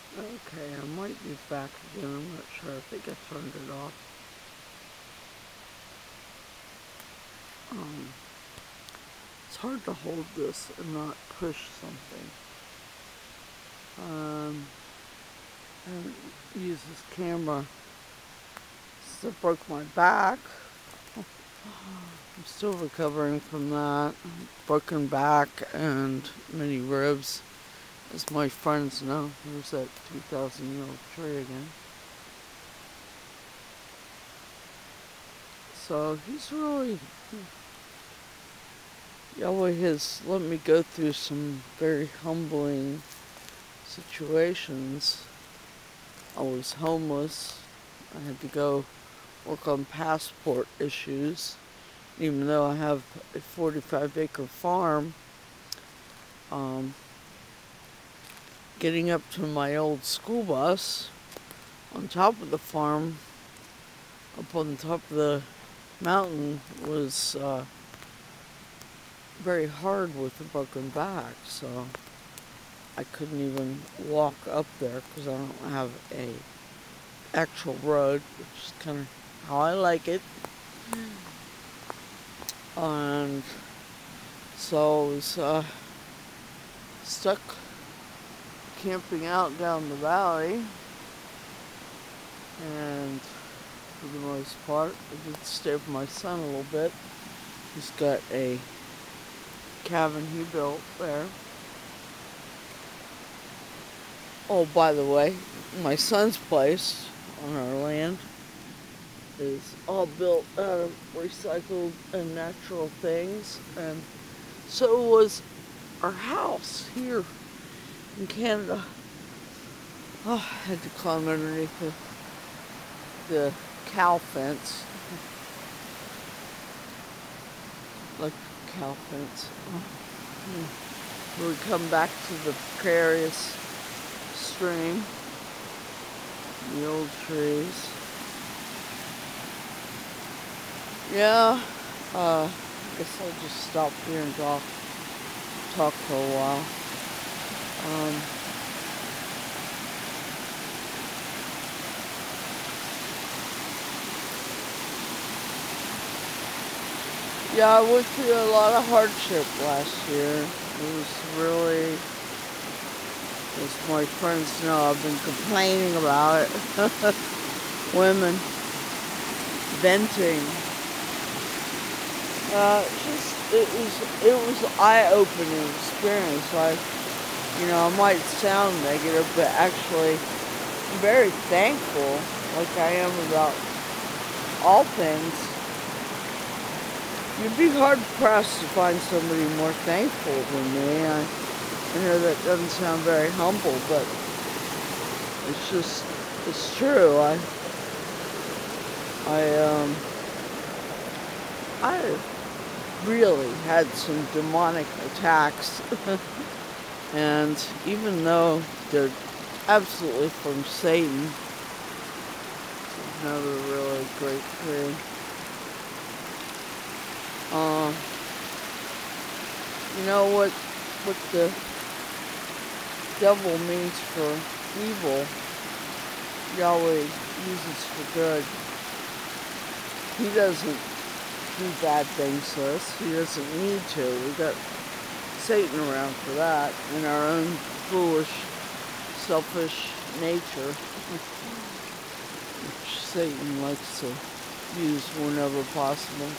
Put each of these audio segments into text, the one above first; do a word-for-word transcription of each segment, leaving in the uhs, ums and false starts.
Okay, I might be back again. I'm not sure. I think I turned it off. Um, it's hard to hold this and not push something. Um, I haven't used this camera since I broke my back. I'm still recovering from that. Broken back and many ribs. As my friends know, there's that two thousand year old tree again. So he's really, Yahweh has let me go through some very humbling situations. I was homeless. I had to go work on passport issues. Even though I have a forty-five acre farm, um, getting up to my old school bus on top of the farm, up on the top of the mountain, was uh, very hard with a broken back. So I couldn't even walk up there because I don't have a actual road, which is kind of how I like it. And so I was uh, stuck camping out down the valley, and for the most part, I did stay with my son a little bit. He's got a cabin he built there. Oh, by the way, my son's place on our land is all built out of recycled and natural things, and so was our house here in Canada. Oh, I had to climb underneath the, the cow fence, like cow fence. Oh. We come back to the precarious stream, the old trees. Yeah, uh, I guess I'll just stop here and talk, talk for a while. Um, yeah, I went through a lot of hardship last year. It was really, as my friends know, I've been complaining about it. Women venting. Uh, just it was it was an eye-opening experience. Like, you know, I might sound negative, but actually, I'm very thankful, like I am about all things. You'd be hard pressed to find somebody more thankful than me. I, I know that doesn't sound very humble, but it's just it's true. I I um I really had some demonic attacks. And even though they're absolutely from Satan, it's another really great thing. Uh, you know what what the devil means for evil, Yahweh uses for good. He doesn't do bad things to us. He doesn't need to. We got Satan around for that, and our own foolish, selfish nature, which Satan likes to use whenever possible.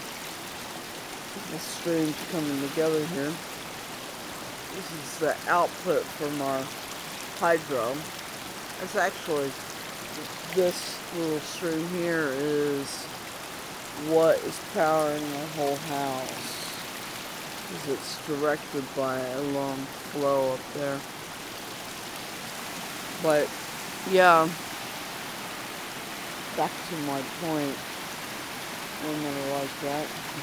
The stream's coming together here. This is the output from our hydro. It's actually, this little stream here is what is powering our whole house. Because it's directed by a long flow up there. But, yeah, back to my point. Women are like that.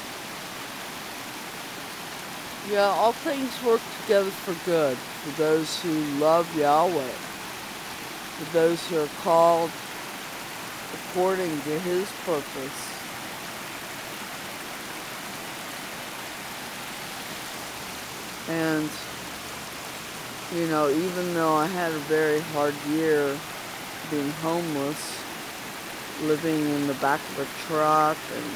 Yeah, all things work together for good, for those who love Yahweh, for those who are called according to His purpose. And, you know, even though I had a very hard year being homeless, living in the back of a truck and,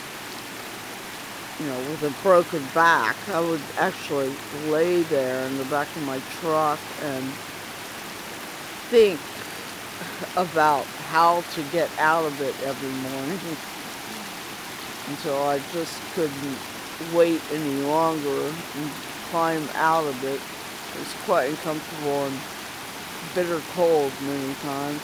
you know, with a broken back, I would actually lay there in the back of my truck and think about how to get out of it every morning until I just couldn't wait any longer and climb out of it. It was quite uncomfortable and bitter cold many times.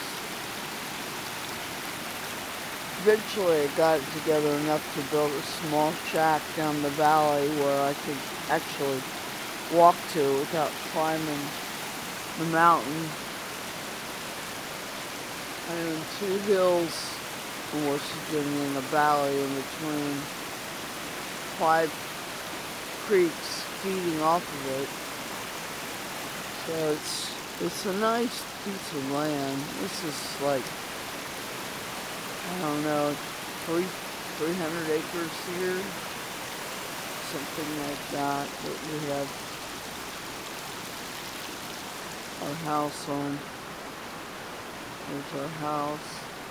Eventually I got it together enough to build a small shack down the valley where I could actually walk to without climbing the mountain. I own two hills in West Virginia and a valley in between, five creeks feeding off of it. So it's it's a nice piece of land. This is like, I don't know, three three hundred acres here, something like that. That we have our house on. There's our house.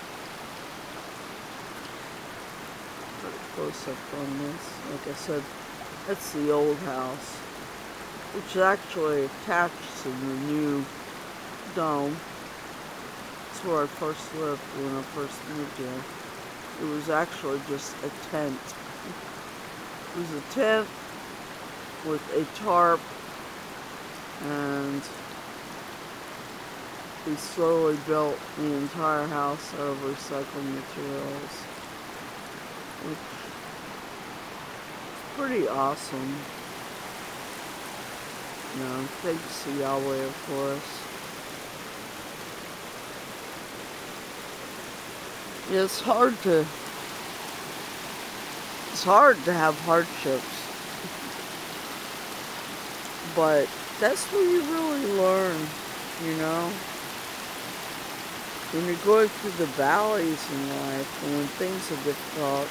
Pretty close up on this. Like I said, that's the old house, which is actually attached to the new dome. It's where I first lived when I first moved here. It was actually just a tent. It was a tent with a tarp, and we slowly built the entire house out of recycled materials, which is pretty awesome. You know, thanks to Yahweh, of course. Yeah, it's hard to, it's hard to have hardships, but that's where you really learn, you know? When you're going through the valleys in life and when things are difficult,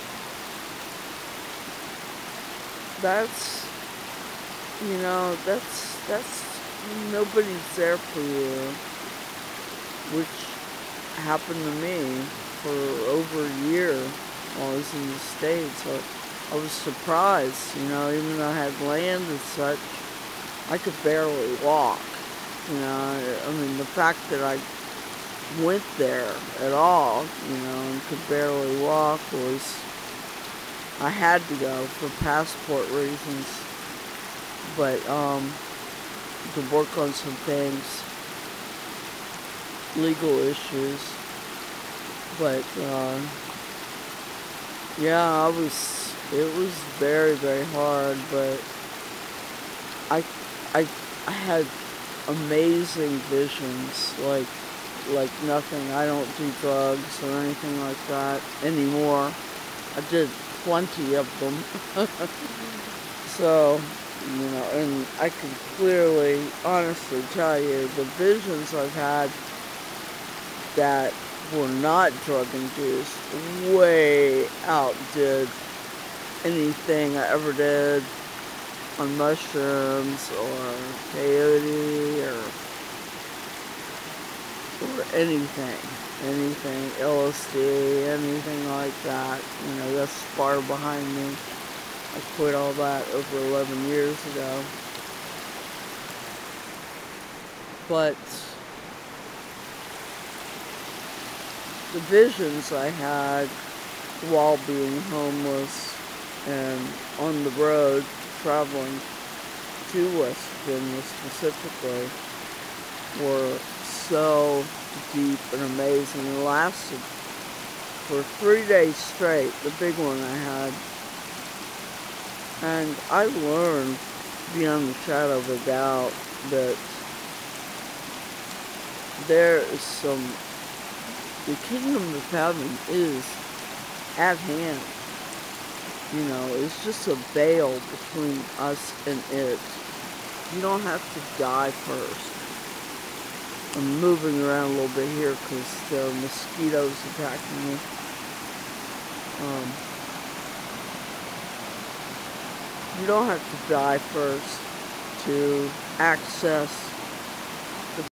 that's, you know, that's, that's, nobody's there for you, which happened to me for over a year while I was in the States. So I was surprised, you know, even though I had land and such, I could barely walk, you know. I mean, the fact that I went there at all, you know, and could barely walk was, I had to go for passport reasons, but um, to work on some things, legal issues, but uh, yeah, I was, it was very, very hard, but I, I, I had amazing visions, like, like nothing. I don't do drugs or anything like that anymore. I did plenty of them. So, you know, and I can clearly, honestly tell you, the visions I've had that were not drug induced way outdid anything I ever did on mushrooms or peyote or or anything, anything, L S D, anything like that. You know, that's far behind me. I quit all that over eleven years ago. But the visions I had while being homeless and on the road, traveling to West Virginia specifically, were so deep and amazing and lasted for three days straight, the big one I had. And I learned beyond the shadow of a doubt that there is some, the kingdom of heaven is at hand. You know, it's just a veil between us and it. You don't have to die first. I'm moving around a little bit here because there are mosquitoes attacking me. Um, you don't have to die first to access